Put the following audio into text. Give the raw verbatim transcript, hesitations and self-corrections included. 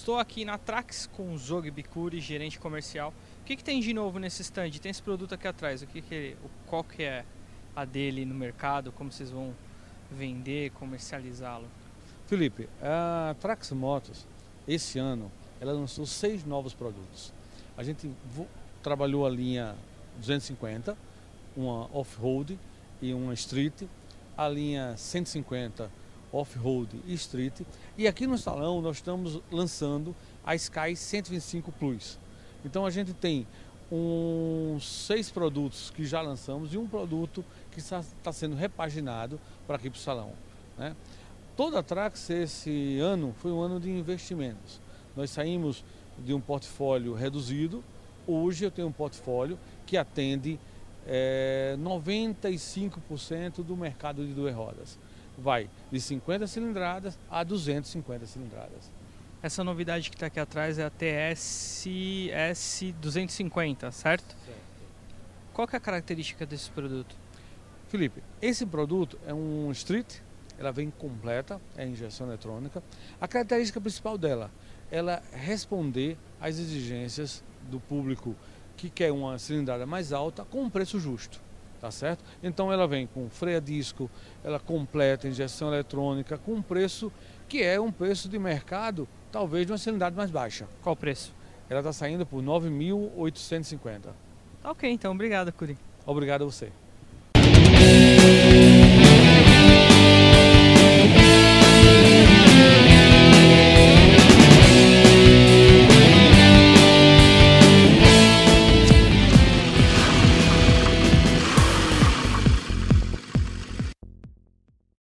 Estou aqui na Trax com o Zog Bicuri, gerente comercial. O que, que tem de novo nesse stand? Tem esse produto aqui atrás. O que que, o, qual que é a dele no mercado? Como vocês vão vender, comercializá-lo? Felipe, a Trax Motos, esse ano, ela lançou seis novos produtos. A gente trabalhou a linha duzentos e cinquenta, uma off-road e uma street, a linha cento e cinquenta off-road e street, e aqui no salão nós estamos lançando a Sky cento e vinte e cinco Plus. Então a gente tem uns seis produtos que já lançamos e um produto que está, está sendo repaginado para aqui para o salão, né? Toda a Trax esse ano foi um ano de investimentos. Nós saímos de um portfólio reduzido, hoje eu tenho um portfólio que atende é, noventa e cinco por cento do mercado de duas rodas. Vai de cinquenta cilindradas a duzentas e cinquenta cilindradas. Essa novidade que está aqui atrás é a T S S duzentos e cinquenta, certo? Certo. Qual que é a característica desse produto? Felipe, esse produto é um street, ela vem completa, é injeção eletrônica. A característica principal dela, ela responder às exigências do público que quer uma cilindrada mais alta com um preço justo. Tá certo? Então ela vem com freio a disco, ela completa injeção eletrônica com um preço que é um preço de mercado, talvez de uma cilindrada mais baixa. Qual o preço? Ela está saindo por nove mil oitocentos e cinquenta. Tá ok, então. Obrigado, Curi. Obrigado a você.